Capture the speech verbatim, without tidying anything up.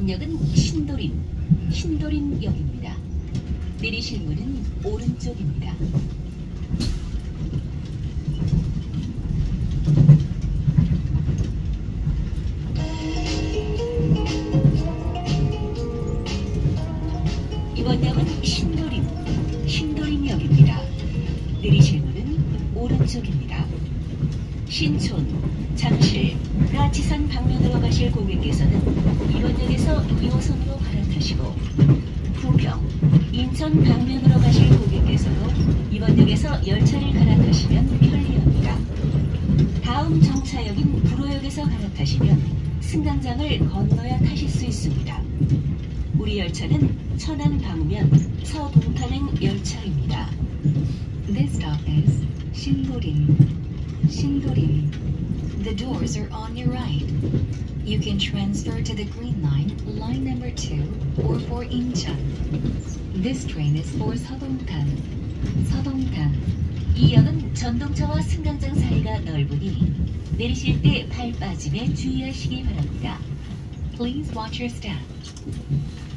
다음 역은 신도림, 신도림역입니다. 내리실 문은 오른쪽입니다. 이번 역은 신도림, 신도림역입니다. 내리실 문은 오른쪽입니다. 신촌, 잠실, 라치산 방면으로 가실 고객께서는 이번 역에서 이 호선으로 갈아타시고 부평, 인천 방면으로 가실 고객께서도 이번 역에서 열차를 갈아타시면 편리합니다. 다음 정차역인 불호역에서 갈아타시면 승강장을 건너야 타실 수 있습니다. 우리 열차는 천안 방면 서동탄행 열차입니다. This stop is Shindorin. Shindorin. The doors are on your right. You can transfer to the Green Line, line number two, or for Incheon. This train is for Seodongtan. Seodongtan. 이 역은 전동차와 승강장 사이가 넓으니 내리실 때 발 빠짐에 주의하시기 바랍니다. Please watch your step.